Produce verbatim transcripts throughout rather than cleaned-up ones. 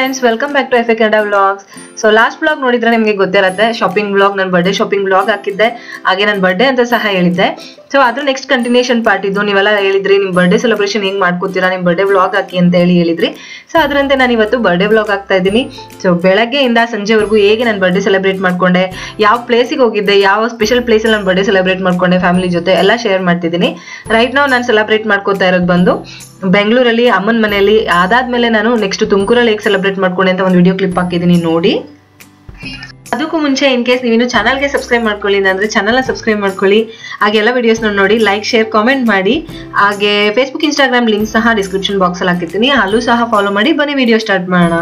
friends, welcome back to Hi five Kannadavlogs. So last vlog ನೋಡಿದ್ರೆ ನಿಮಗೆ ಗೊತ್ತಿರುತ್ತೆ shopping vlog ನನ್ನ ಬರ್ತ್ಡೇ ಶಾಪಿಂಗ್ vlog ಹಾಕಿದ್ದೆ ಹಾಗೆ ನನ್ನ ಬರ್ತ್ಡೇ ಅಂತ ಸಹ ಹೇಳಿದ್ದೆ. ಸೊ ಅದ್ರ ನೆಕ್ಸ್ಟ್ ಕಂಟಿನ್ಯೂಷನ್ ಪಾರ್ಟ್ ಇದು. ನೀವೆಲ್ಲ ಹೇಳಿದ್ರಿ ನಿಮ್ಮ ಬರ್ತ್ಡೇ ಸೆಲೆಬ್ರೇಷನ್ ಹೆಂಗ್ ಮಾಡ್ಕೊತೀರಾ, ನಿಮ್ಮ ಬರ್ತ್ಡೇ vlog ಹಾಕಿ ಅಂತ ಹೇಳಿ ಹೇಳಿದ್ರಿ. ಸೊ ಅದರಂತೆ ನಾನು ಇವತ್ತು ಬರ್ತ್ಡೇ vlog ಹಾಕ್ತಾ ಇದ್ದೀನಿ. ಸೊ ಬೆಳಗ್ಗೆಯಿಂದ ಸಂಜೆವರೆಗೂ ಹೇಗೆ ನಾನು ಬರ್ತ್ಡೇ ಸೆಲೆಬ್ರೇಟ್ ಮಾಡ್ಕೊಂಡೆ, ಯಾವ ಪ್ಲೇಸಿಗೆ ಹೋಗಿದ್ದೆ, ಯಾವ ಸ್ಪೆಷಲ್ ಪ್ಲೇಸಲ್ಲಿ ನಾನು ಬರ್ತ್ಡೇ ಸೆಲೆಬ್ರೇಟ್ ಮಾಡ್ಕೊಂಡೆ ಫ್ಯಾಮಿಲಿ ಜೊತೆ ಎಲ್ಲ ಶೇರ್ ಮಾಡ್ತಿದ್ದೀನಿ. ರೈಟ್ ನಾವು ನಾನು ಸೆಲೆಬ್ರೇಟ್ ಮಾಡ್ಕೋತಾ ಇರೋದು ಬಂದು ಬೆಂಗಳೂರಲ್ಲಿ ಅಮ್ಮನ ಮನೆಯಲ್ಲಿ. ಅದಾದ್ಮೇಲೆ ನಾನು ನೆಕ್ಸ್ಟ್ ತುಮಕೂರಲ್ಲಿ ಹೇಗೆ ಸೆಲೆಬ್ರೇಟ್ ಮಾಡ್ಕೊಂಡೆ ಅಂತ ಒಂದು ವಿಡಿಯೋ ಕ್ಲಿಪ್ ಹಾಕಿದ್ದೀನಿ ನೋಡಿ. ಅದಕ್ಕೂ ಮುಂಚೆ ಇನ್ ಕೇಸ್ ನೀವಿನ್ನು ಚಾನಲ್ಗೆ ಸಬ್ಸ್ಕ್ರೈಬ್ ಮಾಡ್ಕೊಳ್ಳಿ ಅಂದ್ರೆ ಚಾನಲ್ನ ಸಬ್ಸ್ಕ್ರೈಬ್ ಮಾಡ್ಕೊಳ್ಳಿ. ಹಾಗೆ ಎಲ್ಲ ವಿಡಿಯೋಸ್ನ ನೋಡಿ ಲೈಕ್ ಶೇರ್ ಕಾಮೆಂಟ್ ಮಾಡಿ. ಹಾಗೆ ಫೇಸ್ಬುಕ್ ಇನ್ಸ್ಟಾಗ್ರಾಮ್ ಲಿಂಕ್ ಸಹ ಡಿಸ್ಕ್ರಿಪ್ಷನ್ ಬಾಕ್ಸ್ ಅಲ್ಲಿ ಹಾಕಿರ್ತೀನಿ, ಅಲ್ಲೂ ಸಹ ಫಾಲೋ ಮಾಡಿ. ಬನ್ನಿ ವಿಡಿಯೋ ಸ್ಟಾರ್ಟ್ ಮಾಡೋಣ.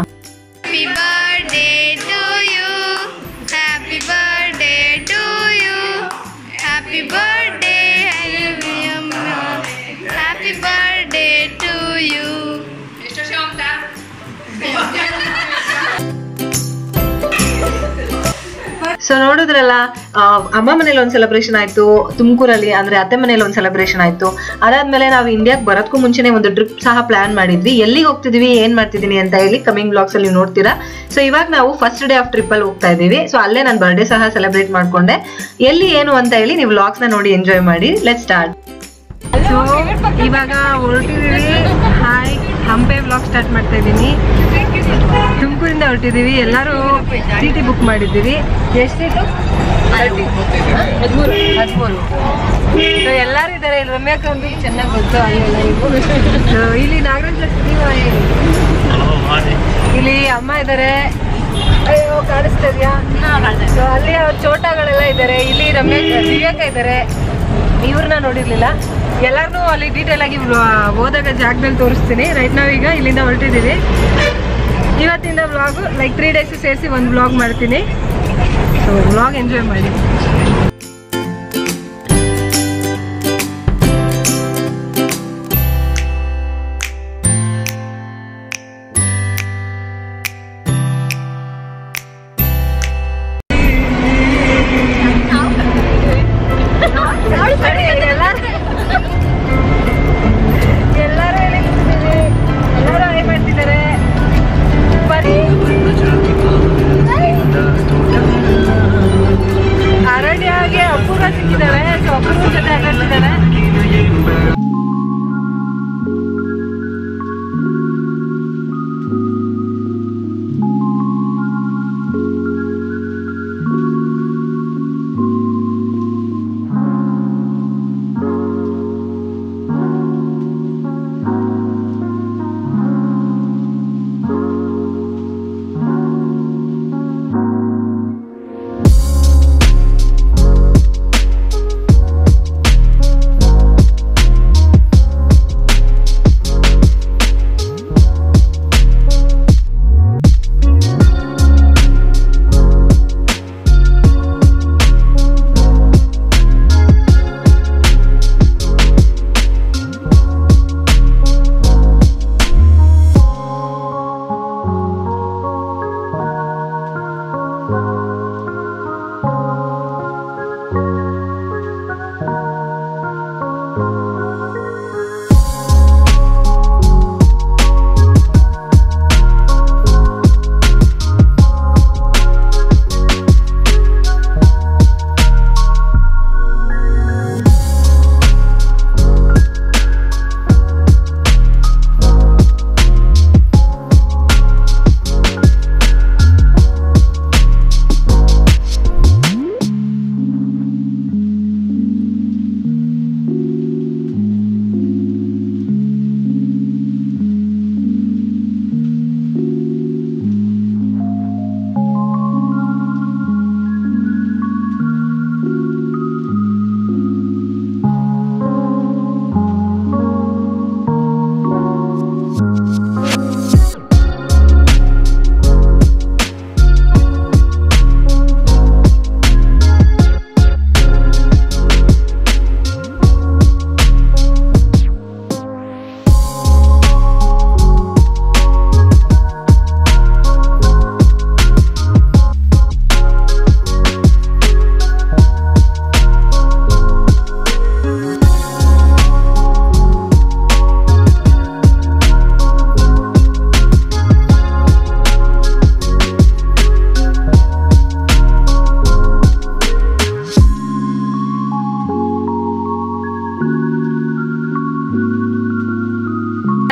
ಸೊ ನೋಡಿದ್ರಲ್ಲ, ಅಮ್ಮ ಮನೇಲಿ ಒಂದು ಸೆಲೆಬ್ರೇಷನ್ ಆಯ್ತು, ತುಮಕೂರಲ್ಲಿ ಅಂದ್ರೆ ಅತ್ತೆ ಮನೇಲಿ ಒಂದು ಸೆಲೆಬ್ರೇಷನ್ ಆಯ್ತು. ಅದಾದ್ಮೇಲೆ ನಾವು ಇಂಡಿಯಾಗೆ ಬರೋದಕ್ಕೂ ಮುಂಚೆನೆ ಒಂದು ಟ್ರಿಪ್ ಸಹ ಪ್ಲಾನ್ ಮಾಡಿದ್ವಿ. ಎಲ್ಲಿಗೆ ಹೋಗ್ತಿದೀವಿ, ಏನ್ ಮಾಡ್ತಿದೀನಿ ಅಂತ ಹೇಳಿ ಕಮಿಂಗ್ ಬ್ಲಾಗ್ಸ್ ಅಲ್ಲಿ ನೀವು ನೋಡ್ತೀರಾ. ಸೊ ಇವಾಗ ನಾವು ಫಸ್ಟ್ ಡೇ ಆಫ್ ಟ್ರಿಪ್ ಅಲ್ಲಿ ಹೋಗ್ತಾ ಇದೀವಿ. ಸೊ ಅಲ್ಲೇ ನಾನು ಬರ್ಡೇ ಸಹ ಸೆಲೆಬ್ರೇಟ್ ಮಾಡ್ಕೊಂಡೆ. ಎಲ್ಲಿ ಏನು ಅಂತ ಹೇಳಿ ನೀವು ವ್ಲಾಗ್ಸ್ ನ ನೋಡಿ ಎಂಜಾಯ್ ಮಾಡಿ. Let start. ಸೊ ಇವಾಗ ಹೊರಟಿದೀವಿ. ಹಾಯ್ ಹಂಪೆ ವ್ಲಾಗ್ ಸ್ಟಾರ್ಟ್ ಮಾಡ್ತಾ ಇದ್ದೀನಿ. ತುಮಕೂರಿಂದ ಹೊರಟಿದೀವಿ. ಎಲ್ಲರೂ ಟಿ ಬುಕ್ ಮಾಡಿದ್ದೀವಿ. ಎಷ್ಟಿತ್ತು? ಹದಿಮೂರು ಹದಿಮೂರು ಸೊ ಎಲ್ಲರೂ ಇದ್ದಾರೆ. ಇಲ್ಲಿ ರಮ್ಯಾಕ ಒಂದು ಚೆನ್ನಾಗಿ ಗೊತ್ತು. ಸೊ ಇಲ್ಲಿ ನಾಗರಾಜ್ ಇಲ್ಲಿ ಅಮ್ಮ ಇದ್ದಾರೆ. ಅಯ್ಯೋ ಕಾಣಿಸ್ತಾ ಇದೆಯಾ? ಸೊ ಅಲ್ಲಿ ಅವ್ರ ಚೋಟಗಳೆಲ್ಲ ಇದ್ದಾರೆ. ಇಲ್ಲಿ ರಮ್ಯಾ ದಿವ್ಯಾಕ ಇದ್ದಾರೆ. ಇವ್ರನ್ನ ನೋಡಿರ್ಲಿಲ್ಲ. ಎಲ್ಲಾರನ್ನೂ ಅಲ್ಲಿ ಡೀಟೇಲ್ ಆಗಿ ಹೋದಾಗ ಜಾಗದಲ್ಲಿ ತೋರಿಸ್ತೀನಿ. ರೈಟ್ ನಾವೀಗ ಇಲ್ಲಿಂದ ಹೊರಟಿದ್ದೀವಿ. ಇವತ್ತಿಂದ ವ್ಲಾಗು ಲೈಕ್ ತ್ರೀ ಡೇಸ್ ಸೇರಿಸಿ ಒಂದು ವ್ಲಾಗ್ ಮಾಡ್ತೀನಿ. ಸೊ ವ್ಲಾಗ್ ಎಂಜಾಯ್ ಮಾಡಿ.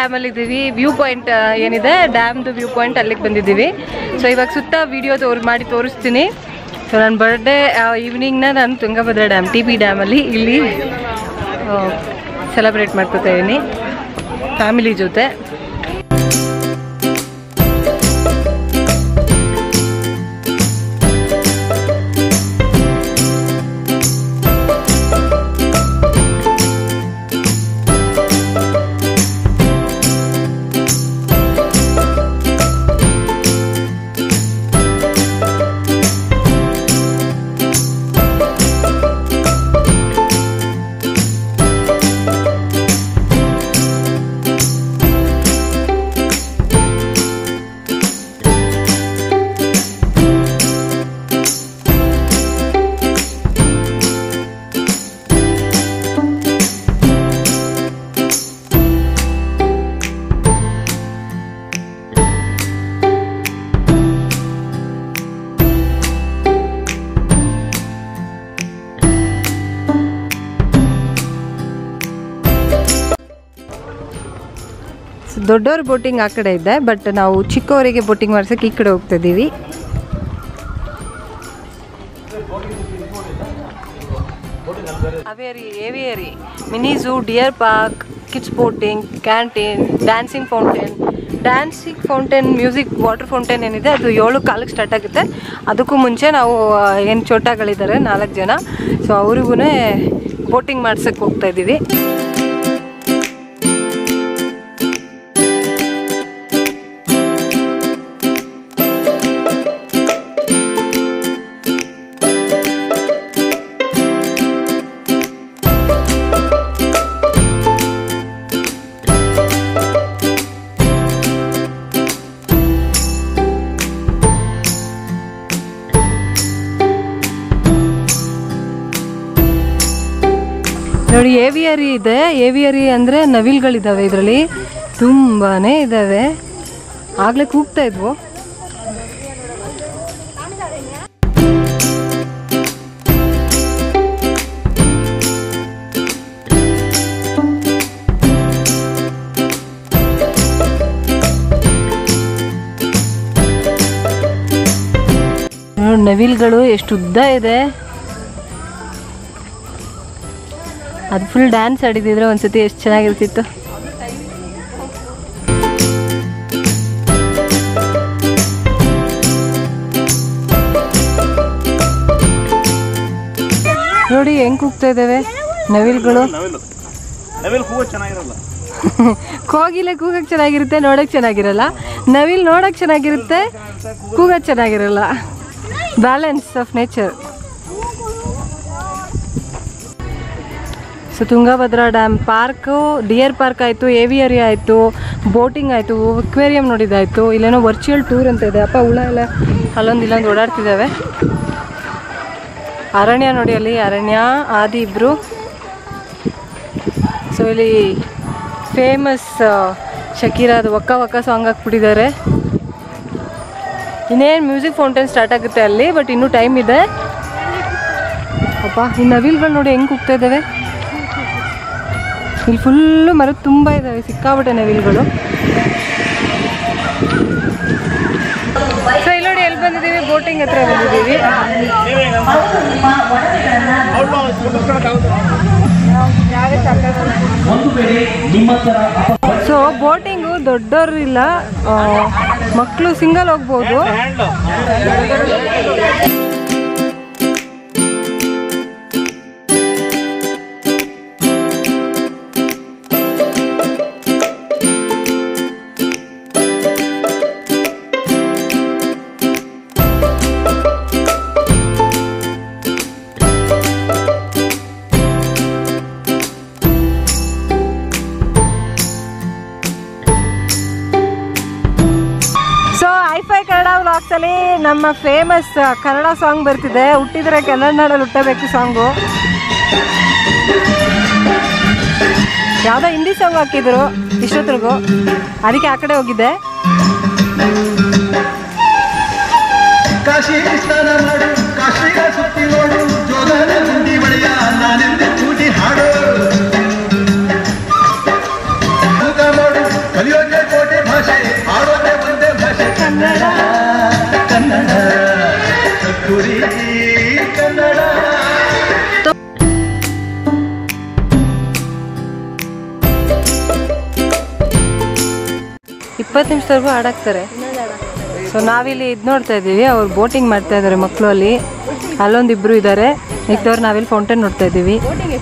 ಡ್ಯಾಮಲ್ಲಿ ಇದ್ದೀವಿ. ವ್ಯೂ ಪಾಯಿಂಟ್ ಏನಿದೆ ಡ್ಯಾಮ್ದು ವ್ಯೂ ಪಾಯಿಂಟ್ ಅಲ್ಲಿಗೆ ಬಂದಿದ್ದೀವಿ. ಸೊ ಇವಾಗ ಸುತ್ತ ವಿಡಿಯೋ ತೋರ್ ಮಾಡಿ ತೋರಿಸ್ತೀನಿ. ಸೊ ನನ್ನ ಬರ್ಡೇ ಈವ್ನಿಂಗ್ನ ನಾನು ತುಂಗಭದ್ರಾ ಡ್ಯಾಮ್ ಟಿ ಬಿ ಡ್ಯಾಮಲ್ಲಿ ಇಲ್ಲಿ ಸೆಲೆಬ್ರೇಟ್ ಮಾಡ್ಕೊತಾ ಇದ್ದೀನಿ ಫ್ಯಾಮಿಲಿ ಜೊತೆ. ದೊಡ್ಡವ್ರ ಬೋಟಿಂಗ್ ಆ ಕಡೆ ಇದೆ, ಬಟ್ ನಾವು ಚಿಕ್ಕವರಿಗೆ ಬೋಟಿಂಗ್ ಮಾಡ್ಸೋಕೆ ಈ ಕಡೆ ಹೋಗ್ತಾ ಇದ್ದೀವಿ. Aviary aviary mini zoo, deer park, kids boating, canteen, dancing fountain. Dancing fountain, music water fountain ಏನಿದೆ ಅದು ಏಳು ಕಾಲಕ್ಕೆ ಸ್ಟಾರ್ಟ್ ಆಗುತ್ತೆ. ಅದಕ್ಕೂ ಮುಂಚೆ ನಾವು ಏನು ಚೋಟಗಳಿದ್ದಾರೆ ನಾಲ್ಕು ಜನ, ಸೊ ಅವ್ರಿಗೂ ಬೋಟಿಂಗ್ ಮಾಡ್ಸೋಕ್ಕೆ ಹೋಗ್ತಾ ಇದ್ದೀವಿ. ನೋಡಿ ಏವಿಯರಿ ಇದೆ. ಏವಿಯರಿ ಅಂದರೆ ನವಿಲ್ಗಳಿದ್ದಾವೆ ಇದರಲ್ಲಿ, ತುಂಬಾ ಇದ್ದಾವೆ. ಆಗಲೇ ಕೂಗ್ತಾ ಇದ್ವು. ನವಿಲ್ಗಳು ಎಷ್ಟು ಉದ್ದ ಇದೆ. ಅದು ಫುಲ್ ಡ್ಯಾನ್ಸ್ ಆಡಿದಿದ್ರೆ ಒಂದ್ಸತಿ ಎಷ್ಟು ಚೆನ್ನಾಗಿರ್ತಿತ್ತು. ನೋಡಿ ಹೆಂಗ್ ಕೂಗ್ತಾ ಇದ್ದಾವೆ ನವಿಲ್ಗಳು. ಕೋಗಿಲೆ ಕೂಗಕ್ಕೆ ಚೆನ್ನಾಗಿರುತ್ತೆ, ನೋಡಕ್ ಚೆನ್ನಾಗಿರಲ್ಲ. ನವಿಲ್ ನೋಡಕ್ ಚೆನ್ನಾಗಿರುತ್ತೆ, ಕೂಗಕ್ ಚೆನ್ನಾಗಿರಲ್ಲ. Balance of nature. So Tungabhadra dam park, deer park ಆಯಿತು, ಏವಿಯರಿ ಆಯಿತು, ಬೋಟಿಂಗ್ ಆಯಿತು, ಅಕ್ವೇರಿಯಂ ನೋಡಿದ್ದಾಯಿತು. ಇಲ್ಲೇನೋ ವರ್ಚುವಲ್ ಟೂರ್ ಅಂತ ಇದೆ. ಅಪ್ಪ ಹುಳ ಎಲ್ಲ ಅಲ್ಲೊಂದು ಇಲ್ಲೊಂದು ಓಡಾಡ್ತಿದ್ದಾವೆ. ಅರಣ್ಯ ನೋಡಿ, ಅಲ್ಲಿ ಅರಣ್ಯ ಆದಿ ಇಬ್ಬರು. ಸೊ ಇಲ್ಲಿ ಫೇಮಸ್ ಶಕೀರಾದು ವಕ್ಕ ವಕ್ಕ ಸಾಂಗ್ ಹಾಕ್ಬಿಟ್ಟಿದ್ದಾರೆ. ಇನ್ನೇನು ಮ್ಯೂಸಿಕ್ ಫೌಂಟೇನ್ ಸ್ಟಾರ್ಟ್ ಆಗುತ್ತೆ ಅಲ್ಲಿ, ಬಟ್ ಇನ್ನೂ ಟೈಮ್ ಇದೆ. ಅಪ್ಪ ಈ ನವಿಲ್ಗಳು ನೋಡಿ ಹೆಂಗೆ ಕೂಗ್ತಾ ಇದ್ದಾವೆ. ಇಲ್ಲಿ ಫುಲ್ಲು ಮರ ತುಂಬ ಇದ್ದಾವೆ, ಸಿಕ್ಕಾಬಿಟ್ಟೆ ನವಿಲ್ಗಳು. ಸೊ ಇಲ್ಲಿ ನೋಡಿ ಎಲ್ಲಿ ಬಂದಿದ್ದೀವಿ, ಬೋಟಿಂಗ್ ಹತ್ರ ಬಂದಿದ್ದೀವಿ. ಸೊ ಬೋಟಿಂಗು ದೊಡ್ಡವರು ಇಲ್ಲ, ಮಕ್ಕಳು ಸಿಂಗಲ್ ಹೋಗ್ಬೋದು. ಕನ್ನಡ ವ್ಲಾಗ್ಸ್ ಅಲ್ಲಿ ನಮ್ಮ ಫೇಮಸ್ ಕನ್ನಡ ಸಾಂಗ್ ಬರ್ತಿದೆ, ಹುಟ್ಟಿದ್ರೆ ಕನ್ನಡ ನಾಡಲ್ಲಿ ಹುಟ್ಟಬೇಕು ಸಾಂಗು. ಯಾವುದೋ ಹಿಂದಿ ಸಾಂಗ್ ಹಾಕಿದ್ರು ಇಷ್ಟೊತ್ತಿಗೂ, ಅದಕ್ಕೆ ಆ ಕಡೆ ಹೋಗಿದ್ದೆ. ಇಪ್ಪತ್ತು ನಿಮಿಷದವರೆಗೂ ಆಡಾಕ್ತಾರೆ. ಸೊ ನಾವಿಲ್ಲಿ ಇದು ನೋಡ್ತಾ ಇದ್ದೀವಿ, ಅವ್ರು ಬೋಟಿಂಗ್ ಮಾಡ್ತಾ ಇದ್ದಾರೆ ಮಕ್ಕಳು. ಅಲ್ಲಿ ಅಲ್ಲೊಂದಿಬ್ರು ಇದ್ದಾರೆ, ಮಿಕ್ದವ್ರು ನಾವಿಲ್ಲಿ ಫೌಂಟೇನ್ ನೋಡ್ತಾ ಇದ್ದೀವಿ.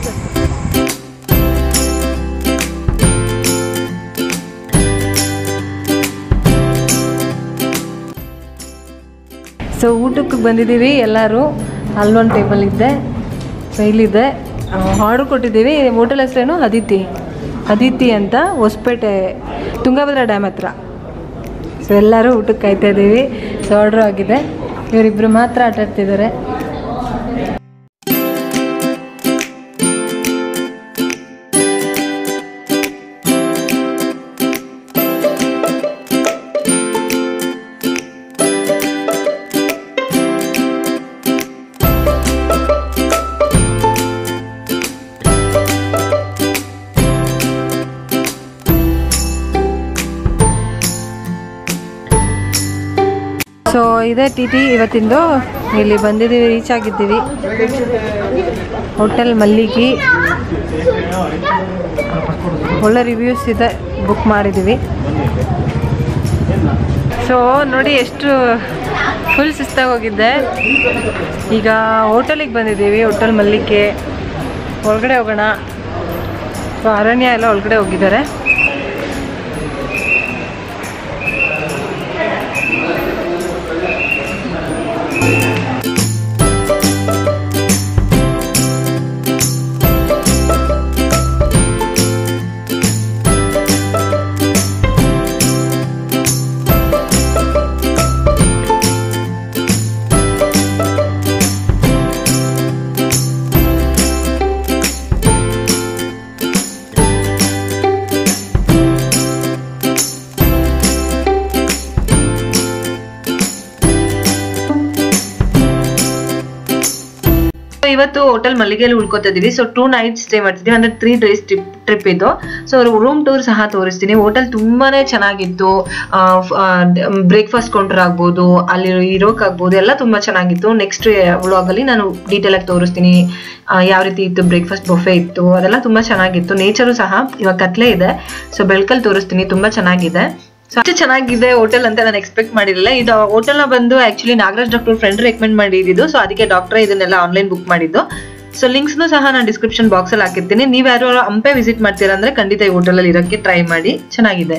ಸೊ ಊಟಕ್ಕೆ ಬಂದಿದ್ದೀವಿ ಎಲ್ಲರೂ. ಅಲ್ಲೊಂದು ಟೇಬಲ್ ಇದ್ದೆ, ಸೊ ಇಲ್ಲಿದೆ. ಆರ್ಡ್ರ್ ಕೊಟ್ಟಿದ್ದೀವಿ. ಹೋಟೆಲ್ ಹೆಸರೇನು? ಅದಿತಿ ಅದಿತಿ ಅಂತ, ಹೊಸಪೇಟೆ ತುಂಗಭದ್ರಾ ಡ್ಯಾಮ್ ಹತ್ರ. ಸೊ ಎಲ್ಲರೂ ಊಟಕ್ಕೆ ಕಾಯ್ತಾ ಇದ್ದೀವಿ. ಸೊ ಆರ್ಡ್ರ್ ಆಗಿದೆ. ಇವರಿಬ್ಬರು ಮಾತ್ರ ಆಟ ಆಡ್ತಿದ್ದಾರೆ. ಸೊ ಇದೇ ಟಿ ಟಿ ಇವತ್ತಿಂದು. ಇಲ್ಲಿ ಬಂದಿದ್ದೀವಿ, ರೀಚ್ ಆಗಿದ್ದೀವಿ. ಹೋಟೆಲ್ ಮಲ್ಲಿಗಿ, ಒಳ್ಳೆ ರಿವ್ಯೂಸ್ ಇದೆ, ಬುಕ್ ಮಾಡಿದ್ದೀವಿ. ಸೊ ನೋಡಿ ಎಷ್ಟು ಫುಲ್ ಸುಸ್ತಾಗಿ ಹೋಗಿದ್ದೆ. ಈಗ ಹೋಟೆಲಿಗೆ ಬಂದಿದ್ದೀವಿ, ಹೋಟೆಲ್ ಮಲ್ಲಿಗೆ. ಒಳಗಡೆ ಹೋಗೋಣ. ಸೊ ಅರಣ್ಯ ಎಲ್ಲ ಒಳಗಡೆ ಹೋಗಿದ್ದಾರೆ. ಇವತ್ತು ಹೋಟೆಲ್ ಮಲ್ಲಿಗೆಯಲ್ಲಿ ಉಳ್ಕೋತಾ ಇದೀವಿ. ಸೊ ಟೂ ನೈಟ್ ಸ್ಟೇ ಮಾಡ್ತಿದ್ದೀವಿ, ಅಂದ್ರೆ ತ್ರೀ ಡೇಸ್ ಟ್ರಿಪ್ ಟ್ರಿಪ್ ಇದು. ಸೊ ರೂಮ್ ಟೂರ್ ಸಹ ತೋರಿಸ್ತೀನಿ. ಹೋಟೆಲ್ ತುಂಬಾನೇ ಚೆನ್ನಾಗಿತ್ತು. ಬ್ರೇಕ್ಫಾಸ್ಟ್ ಕೌಂಟರ್ ಆಗ್ಬೋದು, ಅಲ್ಲಿ ಇರೋಕ್ ಆಗ್ಬೋದು, ಎಲ್ಲ ತುಂಬಾ ಚೆನ್ನಾಗಿತ್ತು. ನೆಕ್ಸ್ಟ್ ವ್ಲಾಗ್ ಅಲ್ಲಿ ನಾನು ಡೀಟೇಲ್ ಆಗಿ ತೋರಿಸ್ತೀನಿ ಯಾವ ರೀತಿ ಇತ್ತು. ಬ್ರೇಕ್ಫಾಸ್ಟ್ ಬೊಫೆ ಇತ್ತು, ಅದೆಲ್ಲ ತುಂಬಾ ಚೆನ್ನಾಗಿತ್ತು. ನೇಚರು ಸಹ ಇವಾಗ ಕತ್ಲೆ ಇದೆ, ಸೊ ಬೆಳಕಲ್ಲಿ ತೋರಿಸ್ತೀನಿ. ತುಂಬಾ ಚೆನ್ನಾಗಿದೆ. ಸೊ ಅಷ್ಟು ಚೆನ್ನಾಗಿದೆ ಹೋಟೆಲ್ ಅಂತ ನಾನು ಎಕ್ಸ್ಪೆಕ್ಟ್ ಮಾಡಿರಲಿಲ್ಲ. ಇದು ಹೋಟೆಲ್ ನ ಬಂದು actually Nagaraj doctor friend recommend ಮಾಡಿದ್ದು. ಸೊ ಅದಕ್ಕೆ ಡಾಕ್ಟರ್ ಇದನ್ನೆಲ್ಲ ಆನ್ಲೈನ್ ಬುಕ್ ಮಾಡಿದ್ದು. ಸೊ ಲಿಂಕ್ಸ್ ಸಹ ನಾನು ಡಿಸ್ಕ್ರಿಪ್ಷನ್ ಬಾಕ್ಸ್ ಅಲ್ಲಿ ಹಾಕಿರ್ತೀನಿ. ನೀವ್ ಯಾರು ಹಂಪೆ ವಿಸಿಟ್ ಮಾಡ್ತೀರಾ ಅಂದ್ರೆ ಖಂಡಿತ ಈ ಹೋಟೆಲ್ ಅಲ್ಲಿ ಇರೋಕ್ಕೆ ಟ್ರೈ ಮಾಡಿ, ಚೆನ್ನಾಗಿದೆ.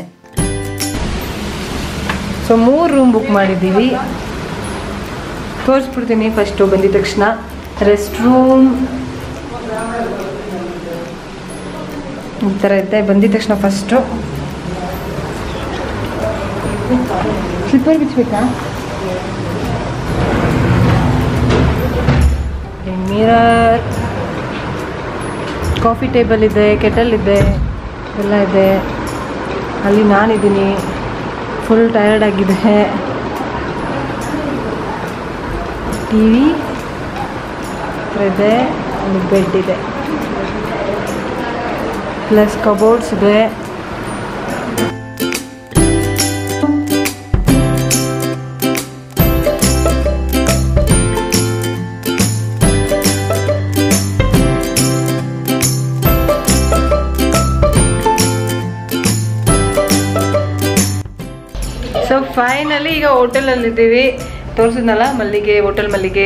ಸೊ ಮೂರು ರೂಮ್ ಬುಕ್ ಮಾಡಿದ್ದೀವಿ, ತೋರಿಸ್ಬಿಡ್ತೀನಿ. ಫಸ್ಟು ಬಂದಿದ ತಕ್ಷಣ ರೆಸ್ಟ್ ರೂಮ್ ಈ ಥರ ಐತೆ. ಬಂದಿದ ತಕ್ಷಣ ಫಸ್ಟು ಸ್ಲಿಪ್ಪರ್ ಬಿಚ್ಚಬೇಕಾ? ಮಿರರ್, ಕಾಫಿ ಟೇಬಲ್ ಇದೆ, ಕೆಟಲ್ ಇದೆ, ಎಲ್ಲ ಇದೆ. ಅಲ್ಲಿ ನಾನಿದ್ದೀನಿ, ಫುಲ್ ಟಯರ್ಡ್ ಆಗಿದೆ. ಟಿ ವಿ ಇದೆ, ಅಲ್ಲಿ ಬೆಡ್ ಇದೆ, ಪ್ಲಸ್ ಕಬೋರ್ಡ್ಸ್ ಇದೆ. ಸೊ ಫೈನಲಿ ಈಗ ಹೋಟೆಲಲ್ಲಿದ್ದೀವಿ. ತೋರಿಸಿದ್ನಲ್ಲ ಮಲ್ಲಿಗೆ, ಹೋಟೆಲ್ ಮಲ್ಲಿಗೆ.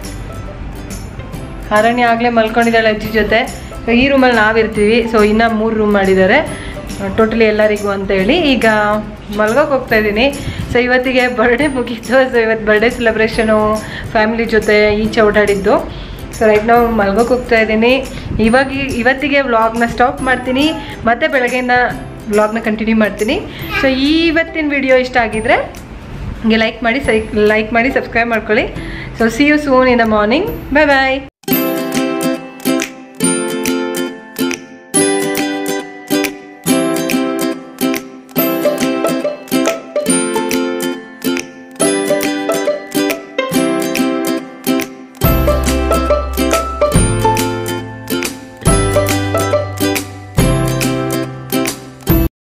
ಅರಣ್ಯ ಆಗಲೇ ಮಲ್ಕೊಂಡಿದ್ದಾಳೆ ಅಜ್ಜಿ ಜೊತೆ. ಸೊ ಈ ರೂಮಲ್ಲಿ ನಾವಿರ್ತೀವಿ. ಸೊ ಇನ್ನೂ ಮೂರು ರೂಮ್ ಮಾಡಿದ್ದಾರೆ ಟೋಟಲಿ ಎಲ್ಲರಿಗೂ ಅಂತ ಹೇಳಿ. ಈಗ ಮಲ್ಗೋಕೆ ಹೋಗ್ತಾ ಇದ್ದೀನಿ. ಸೊ ಇವತ್ತಿಗೆ ಬರ್ಡೇ ಮುಗೀತು. ಸೊ ಇವತ್ತು ಬರ್ಡೇ ಸೆಲೆಬ್ರೇಷನು ಫ್ಯಾಮಿಲಿ ಜೊತೆ ಈಚೆ ಓಡಾಡಿದ್ದು. ಸೊ ರೈಟ್ ನಾವು ಮಲ್ಗೋಕೆ ಹೋಗ್ತಾ ಇದ್ದೀನಿ. ಇವಾಗ ಇವತ್ತಿಗೆ ವ್ಲಾಗ್ನ ಸ್ಟಾಪ್ ಮಾಡ್ತೀನಿ, ಮತ್ತೆ ಬೆಳಗ್ಗೆಯಿಂದ ವ್ಲಾಗ್ನ ಕಂಟಿನ್ಯೂ ಮಾಡ್ತೀನಿ. ಸೊ ಇವತ್ತಿನ ವಿಡಿಯೋ ಇಷ್ಟ ಆಗಿದ್ರೆ ಹಂಗೆ ಲೈಕ್ ಮಾಡಿ ಸೈ ಲೈಕ್ ಮಾಡಿ ಸಬ್ಸ್ಕ್ರೈಬ್ ಮಾಡ್ಕೊಳ್ಳಿ. So see you soon in the morning. Bye bye.